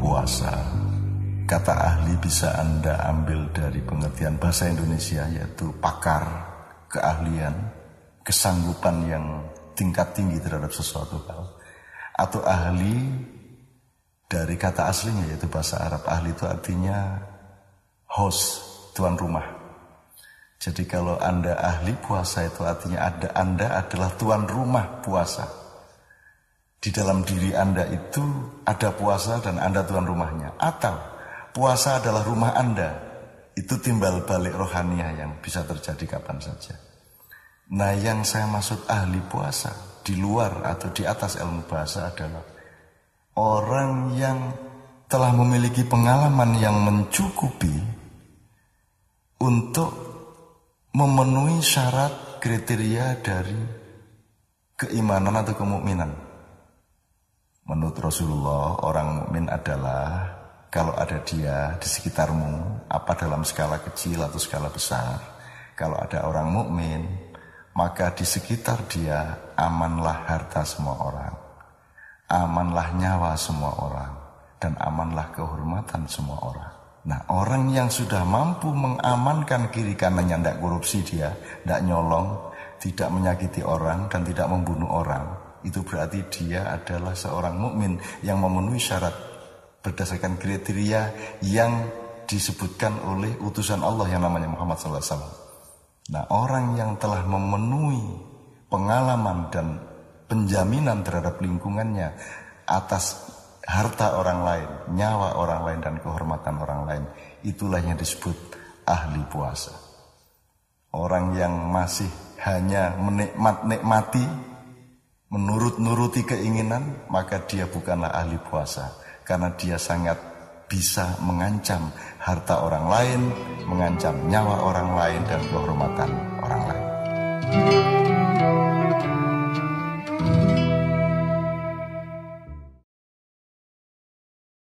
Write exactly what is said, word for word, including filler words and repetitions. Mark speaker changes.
Speaker 1: puasa. Kata ahli bisa Anda ambil dari pengertian bahasa Indonesia, yaitu pakar, keahlian, kesanggupan yang tingkat tinggi terhadap sesuatu hal. Atau ahli dari kata aslinya, yaitu bahasa Arab. Ahli itu artinya host, tuan rumah. Jadi kalau Anda ahli puasa itu artinya ada, Anda adalah tuan rumah puasa. Di dalam diri Anda itu ada puasa dan Anda tuan rumahnya. Atau puasa adalah rumah Anda. Itu timbal balik rohaniah yang bisa terjadi kapan saja. Nah, yang saya maksud ahli puasa di luar atau di atas ilmu bahasa adalah orang yang telah memiliki pengalaman yang mencukupi untuk memenuhi syarat kriteria dari keimanan atau kemukminan. Menurut Rasulullah, orang mukmin adalah kalau ada dia di sekitarmu, apa dalam skala kecil atau skala besar. Kalau ada orang mukmin, maka di sekitar dia amanlah harta semua orang, amanlah nyawa semua orang, dan amanlah kehormatan semua orang. Nah, orang yang sudah mampu mengamankan kiri kanannya, tidak korupsi dia, tidak nyolong, tidak menyakiti orang, dan tidak membunuh orang, itu berarti dia adalah seorang mukmin yang memenuhi syarat berdasarkan kriteria yang disebutkan oleh utusan Allah yang namanya Muhammad sallallahu alaihi wasallam. Nah, orang yang telah memenuhi pengalaman dan penjaminan terhadap lingkungannya atas harta orang lain, nyawa orang lain, dan kehormatan orang lain, itulah yang disebut ahli puasa. Orang yang masih hanya menikmat-nikmati, menurut-nuruti keinginan, maka dia bukanlah ahli puasa, karena dia sangat bisa mengancam harta orang lain, mengancam nyawa orang lain, dan kehormatan orang lain.